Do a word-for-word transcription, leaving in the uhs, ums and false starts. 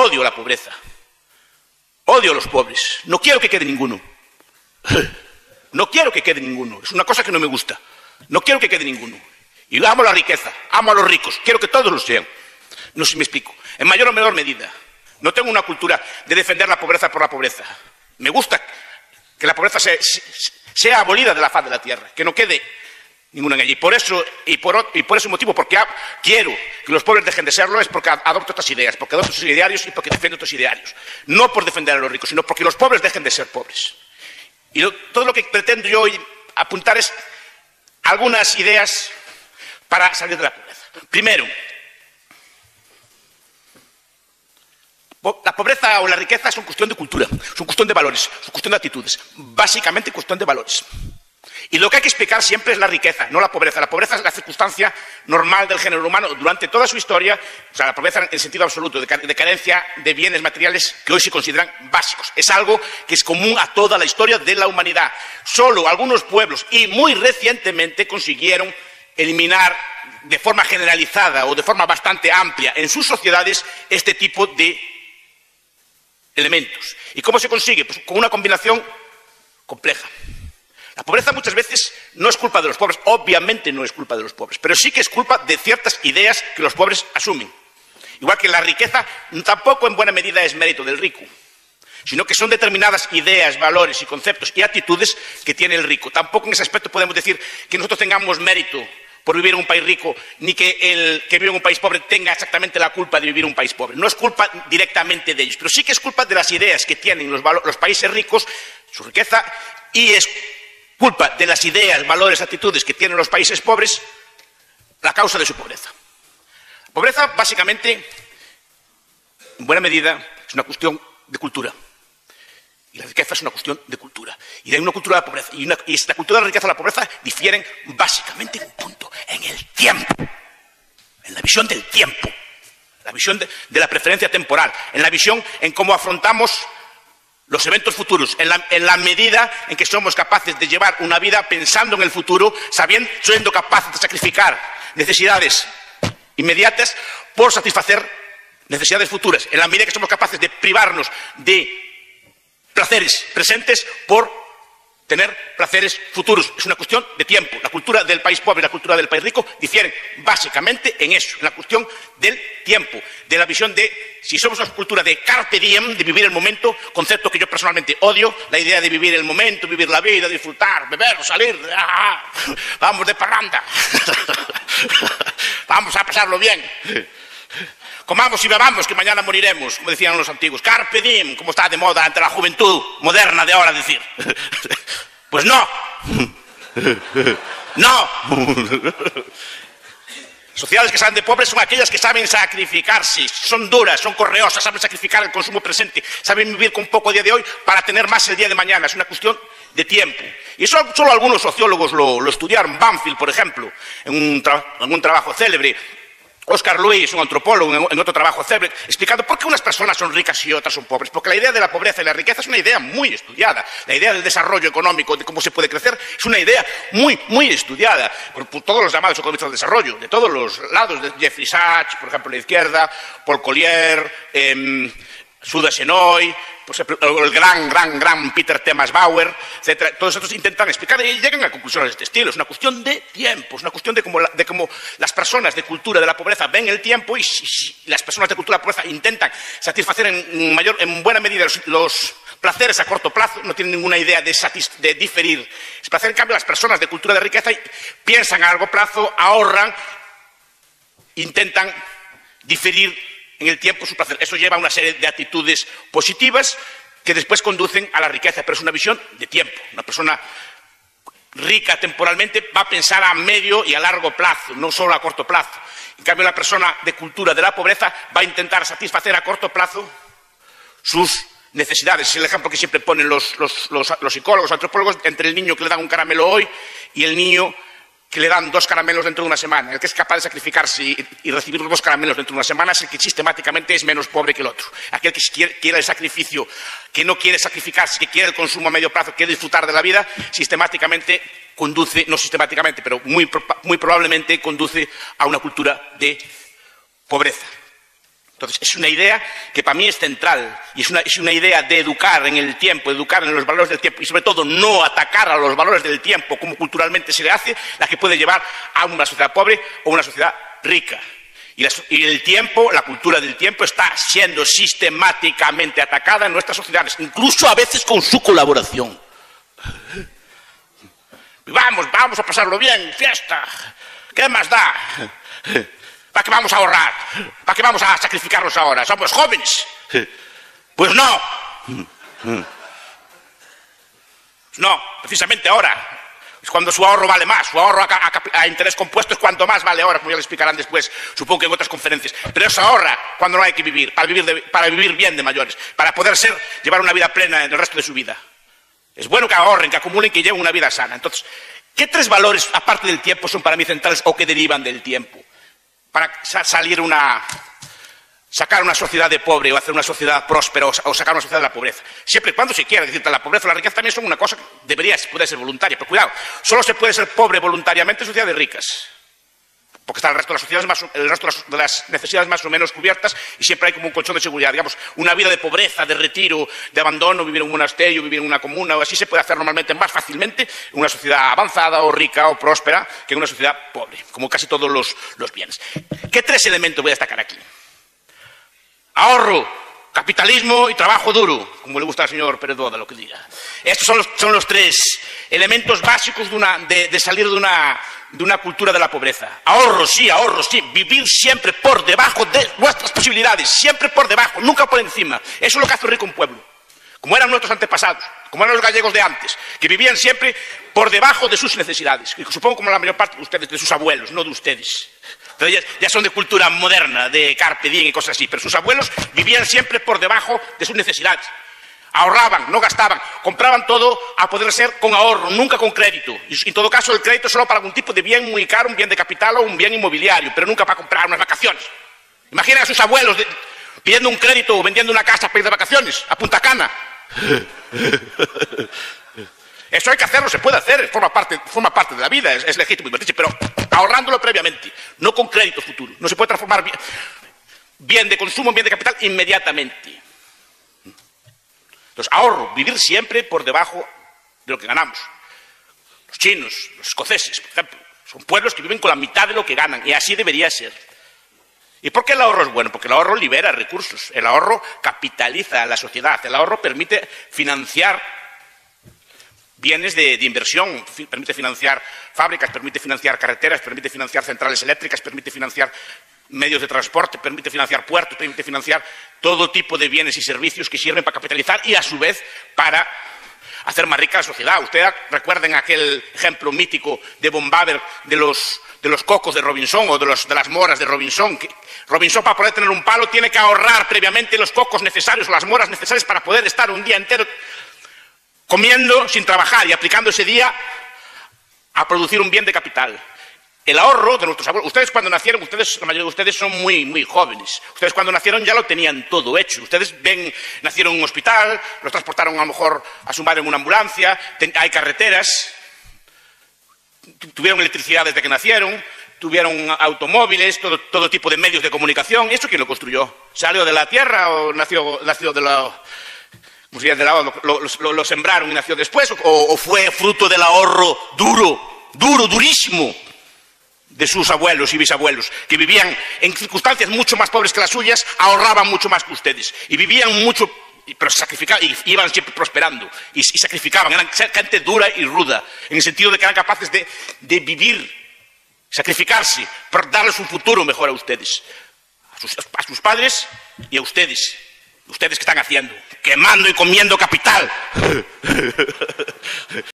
odio la pobreza, odio a los pobres, no quiero que quede ninguno. No quiero que quede ninguno, es una cosa que no me gusta. No quiero que quede ninguno. Y amo la riqueza, amo a los ricos, quiero que todos lo sean. No sé si me explico. En mayor o menor medida. No tengo una cultura de defender la pobreza por la pobreza. Me gusta que la pobreza sea, sea abolida de la faz de la tierra, que no quede ninguna en ella. Y por eso, y por, y por ese motivo, porque ha, quiero que los pobres dejen de serlo, es porque adopto estas ideas, porque adopto estos idearios y porque defiendo estos idearios. No por defender a los ricos, sino porque los pobres dejen de ser pobres. Y lo, todo lo que pretendo yo hoy apuntar es algunas ideas para salir de la pobreza. Primero, la pobreza o la riqueza son cuestión de cultura, son cuestión de valores, son cuestión de actitudes, básicamente cuestión de valores. Y lo que hay que explicar siempre es la riqueza, no la pobreza. La pobreza es la circunstancia normal del género humano durante toda su historia, o sea, la pobreza en sentido absoluto, de carencia de bienes materiales que hoy se consideran básicos. Es algo que es común a toda la historia de la humanidad. Solo algunos pueblos, y muy recientemente, consiguieron eliminar de forma generalizada o de forma bastante amplia en sus sociedades este tipo de elementos. ¿Y cómo se consigue? Pues con una combinación compleja. La pobreza muchas veces no es culpa de los pobres, obviamente no es culpa de los pobres, pero sí que es culpa de ciertas ideas que los pobres asumen. Igual que la riqueza tampoco en buena medida es mérito del rico, sino que son determinadas ideas, valores y conceptos y actitudes que tiene el rico. Tampoco en ese aspecto podemos decir que nosotros tengamos mérito por vivir en un país rico, ni que el que vive en un país pobre tenga exactamente la culpa de vivir en un país pobre. No es culpa directamente de ellos, pero sí que es culpa de las ideas que tienen los, los países ricos, su riqueza, y es culpa de las ideas, valores, actitudes que tienen los países pobres, la causa de su pobreza. La pobreza, básicamente, en buena medida, es una cuestión de cultura. Y la riqueza es una cuestión de cultura. Y hay una cultura de la pobreza. Y, una, y la cultura de la riqueza y la pobreza difieren básicamente en un punto, en el tiempo. En la visión del tiempo. La visión de, de la preferencia temporal. En la visión en cómo afrontamos los eventos futuros, en la, en la medida en que somos capaces de llevar una vida pensando en el futuro, sabiendo, siendo capaces de sacrificar necesidades inmediatas por satisfacer necesidades futuras, en la medida que somos capaces de privarnos de placeres presentes por tener placeres futuros. Es una cuestión de tiempo. La cultura del país pobre y la cultura del país rico difieren básicamente en eso, en la cuestión del tiempo, de la visión de, si somos una cultura de carpe diem, de vivir el momento, concepto que yo personalmente odio, la idea de vivir el momento, vivir la vida, disfrutar, beber, salir, ¡ah! Vamos de parranda, vamos a pasarlo bien. Comamos y bebamos, que mañana moriremos, como decían los antiguos. Carpe diem, como está de moda entre la juventud moderna de ahora decir. Pues no. No. Sociedades que salen de pobres son aquellas que saben sacrificarse, son duras, son correosas, saben sacrificar el consumo presente, saben vivir con poco día de hoy para tener más el día de mañana. Es una cuestión de tiempo. Y eso solo algunos sociólogos lo, lo estudiaron. Banfield, por ejemplo, en un, en un trabajo célebre. Oscar Luis, un antropólogo, en otro trabajo célebre, explicando por qué unas personas son ricas y otras son pobres. Porque la idea de la pobreza y la riqueza es una idea muy estudiada. La idea del desarrollo económico, de cómo se puede crecer, es una idea muy, muy estudiada por, por todos los llamados economistas del desarrollo, de todos los lados, de Jeffrey Sachs, por ejemplo, la izquierda, Paul Collier, eh, Suda Shenoy, pues el gran, gran, gran Peter Thomas Bauer, etcétera. Todos estos intentan explicar y llegan a conclusiones de este estilo. Es una cuestión de tiempo, es una cuestión de cómo, la, de cómo las personas de cultura de la pobreza ven el tiempo y si, si las personas de cultura de la pobreza intentan satisfacer en, mayor, en buena medida los, los placeres a corto plazo, no tienen ninguna idea de, satis, de diferir. Es placer, en cambio, las personas de cultura de riqueza piensan a largo plazo, ahorran, intentan diferir en el tiempo su placer. Eso lleva a una serie de actitudes positivas que después conducen a la riqueza, pero es una visión de tiempo. Una persona rica temporalmente va a pensar a medio y a largo plazo, no solo a corto plazo. En cambio, la persona de cultura de la pobreza va a intentar satisfacer a corto plazo sus necesidades. Es el ejemplo que siempre ponen los, los, los, los psicólogos, antropólogos, entre el niño que le dan un caramelo hoy y el niño que le dan dos caramelos dentro de una semana. El que es capaz de sacrificarse y, y recibir los dos caramelos dentro de una semana es el que sistemáticamente es menos pobre que el otro. Aquel que quiere, quiere el sacrificio, que no quiere sacrificarse, que quiere el consumo a medio plazo, quiere disfrutar de la vida, sistemáticamente conduce, no sistemáticamente, pero muy, muy probablemente conduce a una cultura de pobreza. Entonces, es una idea que para mí es central y es una, es una idea de educar en el tiempo, educar en los valores del tiempo y, sobre todo, no atacar a los valores del tiempo como culturalmente se le hace, la que puede llevar a una sociedad pobre o una sociedad rica. Y, la, y el tiempo, la cultura del tiempo, está siendo sistemáticamente atacada en nuestras sociedades, incluso a veces con su colaboración. Vamos, vamos a pasarlo bien, fiesta. ¿Qué más da? ¿Para qué vamos a ahorrar? ¿Para qué vamos a sacrificarnos ahora? Somos jóvenes. Pues no. No, precisamente ahora. Es cuando su ahorro vale más. Su ahorro a, a, a interés compuesto es cuanto más vale ahora, como ya le explicarán después, supongo que en otras conferencias. Pero eso ahorra cuando no hay que vivir, para vivir, de, para vivir bien de mayores, para poder ser, llevar una vida plena en el resto de su vida. Es bueno que ahorren, que acumulen, que lleven una vida sana. Entonces, ¿qué tres valores, aparte del tiempo, son para mí centrales o que derivan del tiempo? Para salir una, sacar una sociedad de pobre o hacer una sociedad próspera o sacar una sociedad de la pobreza. Siempre y cuando se quiera. Es decir, la pobreza o la riqueza también son una cosa que debería, puede ser voluntaria. Pero cuidado, solo se puede ser pobre voluntariamente en sociedades ricas. Porque está el resto de las sociedades más, el resto de las necesidades más o menos cubiertas y siempre hay como un colchón de seguridad. Digamos, una vida de pobreza, de retiro, de abandono, vivir en un monasterio, vivir en una comuna o así se puede hacer normalmente más fácilmente en una sociedad avanzada o rica o próspera que en una sociedad pobre, como casi todos los, los bienes. ¿Qué tres elementos voy a destacar aquí? Ahorro, capitalismo y trabajo duro, como le gusta al señor Pérez Boda lo que diga. Estos son los, son los tres elementos básicos de, una, de, de salir de una... de una cultura de la pobreza. Ahorro, sí, ahorro, sí. Vivir siempre por debajo de nuestras posibilidades, siempre por debajo, nunca por encima. Eso es lo que hace rico un pueblo. Como eran nuestros antepasados, como eran los gallegos de antes, que vivían siempre por debajo de sus necesidades. Y supongo como la mayor parte de ustedes, de sus abuelos, no de ustedes. Pero ya, ya son de cultura moderna, de carpe diem y cosas así. Pero sus abuelos vivían siempre por debajo de sus necesidades. Ahorraban, no gastaban, compraban todo a poder ser con ahorro, nunca con crédito. Y en todo caso el crédito solo para algún tipo de bien muy caro, un bien de capital o un bien inmobiliario, pero nunca para comprar unas vacaciones. Imaginen a sus abuelos de, pidiendo un crédito o vendiendo una casa para ir de vacaciones a Punta Cana. Eso hay que hacerlo, se puede hacer, forma parte, forma parte de la vida, es, es legítimo invertirse, pero ahorrándolo previamente, no con crédito futuro. No se puede transformar bien, bien de consumo en bien de capital inmediatamente. Entonces, ahorro, vivir siempre por debajo de lo que ganamos. Los chinos, los escoceses, por ejemplo, son pueblos que viven con la mitad de lo que ganan, y así debería ser. ¿Y por qué el ahorro es bueno? Porque el ahorro libera recursos, el ahorro capitaliza a la sociedad, el ahorro permite financiar bienes de, de inversión, permite financiar fábricas, permite financiar carreteras, permite financiar centrales eléctricas, permite financiar medios de transporte, permite financiar puertos, permite financiar todo tipo de bienes y servicios que sirven para capitalizar y, a su vez, para hacer más rica la sociedad. Ustedes recuerden aquel ejemplo mítico de von Baber de los, de los cocos de Robinson o de, los, de las moras de Robinson. Que Robinson, para poder tener un palo, tiene que ahorrar previamente los cocos necesarios o las moras necesarias para poder estar un día entero comiendo sin trabajar y aplicando ese día a producir un bien de capital. El ahorro de nuestros abuelos, ustedes cuando nacieron, ustedes, la mayoría de ustedes son muy, muy jóvenes. Ustedes cuando nacieron ya lo tenían todo hecho. Ustedes ven, nacieron en un hospital, los transportaron a lo mejor a su madre en una ambulancia, ten, hay carreteras, tuvieron electricidad desde que nacieron, tuvieron automóviles, todo, todo tipo de medios de comunicación. ¿Esto quién lo construyó? ¿Salió de la tierra o nació, nació de la... ¿Cómo se llama? De la lo, lo, lo, lo sembraron y nació después? O, ¿O fue fruto del ahorro duro, duro, durísimo de sus abuelos y bisabuelos, que vivían en circunstancias mucho más pobres que las suyas, ahorraban mucho más que ustedes, y vivían mucho, pero sacrificaban, y iban siempre prosperando, y, y sacrificaban, eran gente dura y ruda, en el sentido de que eran capaces de, de vivir, sacrificarse, para darles un futuro mejor a ustedes, a sus, a sus padres y a ustedes, ustedes que están haciendo, quemando y comiendo capital.